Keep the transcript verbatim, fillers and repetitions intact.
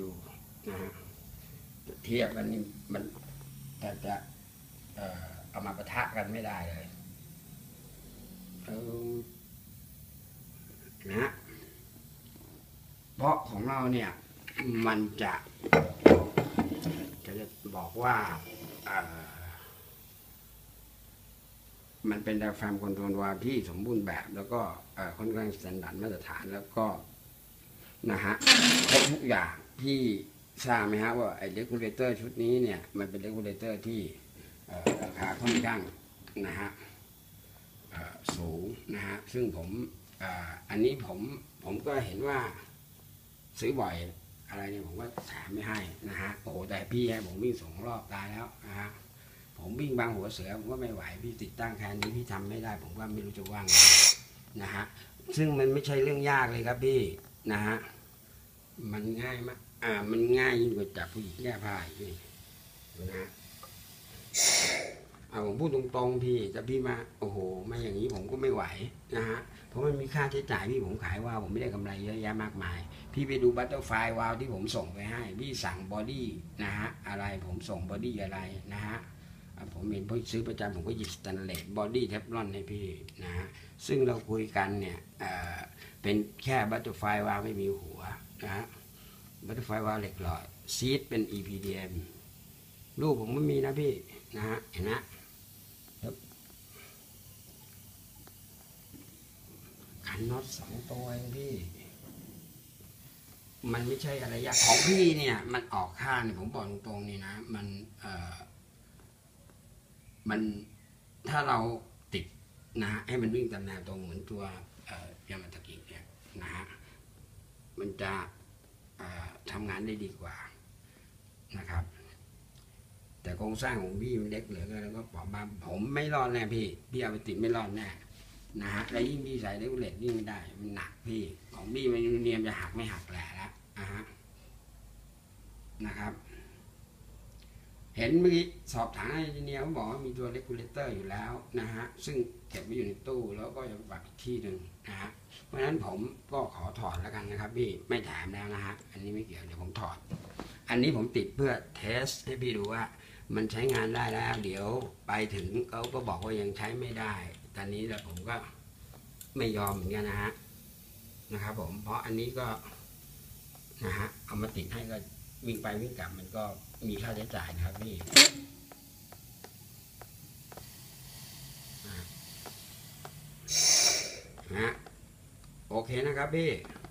อยู่นะฮะเทียบกันนี่มันแต่จะเอ่อเอามาปะทะกันไม่ได้เลยเออนะเพราะของเราเนี่ยมันจะจะจะบอกว่ามันเป็นไดอะแฟรมคอนโทรลวาล์วที่สมบูรณ์แบบแล้วก็ค่อนข้างสแตนดาร์ดมาตรฐานแล้วก็นะฮะครบทุกอย่างที่ทราบไหมฮะว่าไอ้เรกูเลเตอร์ชุดนี้เนี่ยมันเป็นเรกูเลเตอร์ที่ราคาค่อนข้างนะฮะสูงนะฮะซึ่งผมอันนี้ผมผมก็เห็นว่าซื้อบ่อยอะไรเนี่ยผมก็แถมไม่ให้นะฮะโอ้แต่พี่ให้ผมวิ่งสองรอบตายแล้วนะฮะผมวิ่งบางหัวเสือผมก็ไม่ไหวพี่ติดตั้งแค่นี้พี่ทำไม่ได้ผมก็ไม่รู้จะว่างไงนะฮะซึ่งมันไม่ใช่เรื่องยากเลยครับพี่นะฮะมันง่ายมากอ่ามันง่ายยิ่งกว่าจับผู้หญิงแก้ผ้าอีกนี่นะฮะเอาผมพูดตรงๆพี่แต่พี่มาโอ้โหมาอย่างนี้ผมก็ไม่ไหวนะฮะเพราะมันมีค่าใช้จ่ายพี่ผมขายว่าผมไม่ได้กำไรเยอะแยะมากมายพี่ไปดูบัตเตอร์ไฟวาล์วที่ผมส่งไปให้พี่สั่งบอดี้นะฮะอะไรผมส่งบอดี้อะไรนะฮะผมเห็นพี่ซื้อประจำผมก็หยิบสแตนเลสบอดี้เทฟลอนให้พี่นะฮะซึ่งเราคุยกันเนี่ยเอ่อเป็นแค่บัตเตอร์ไฟวาล์วไม่มีหัวนะฮะบัตเตอร์ไฟวาล์วเหล็กหลอดซีดเป็น อี พี ดี เอ็ม รูปผมไม่มีนะพี่นะฮะเห็นนะขันน็อตสองตัวเองพี่มันไม่ใช่อะไรยากของพี่เนี่ยมันออกค่าเนี่ยผมบอกตรงๆนี่นะมันเอ่อมันถ้าเราติดนะให้มันวิ่งตามแนวตรงเหมือนตัวยามาตากิเนี่ยนะฮะมันจะทำงานได้ดีกว่านะครับแต่โครงสร้างของพี่มันเล็กเหลือเกินแล้วก็ปอบบางผมไม่รอดแน่พี่พี่เอาไปติดไม่รอดแน่นะฮะแล้วยิ่งพี่ใส่เรกูเลตยิ่งไม่ได้มันหนักพี่ของพี่มันเนียมจะหักไม่หักแหละแล้วนะฮะนะครับเห็นเมื่อกี้สอบถามอินจิเนียร์เขาบอกว่ามีตัวเรกูเลเตอร์อยู่แล้วนะฮะซึ่งเก็บไว้อยู่ในตู้แล้วก็จะฝากอีกที่หนึ่งนะฮะเพราะฉะนั้นผมก็ขอถอดแล้วกันนะครับพี่ไม่แถมแล้วนะฮะอันนี้ไม่เกี่ยวเดี๋ยวผมถอดอันนี้ผมติดเพื่อเทสให้พี่ดูว่ามันใช้งานได้แล้วเดี๋ยวไปถึงเขาก็บอกว่ายังใช้ไม่ได้ตอนนี้แล้วผมก็ไม่ยอมเหมือนกันนะฮะนะครับผมเพราะอันนี้ก็นะฮะเอามาติดให้ก็วิ่งไปวิ่งกลับมันก็มีค่าใช้จ่ายนะครับพี่นะโอเคนะครับพี่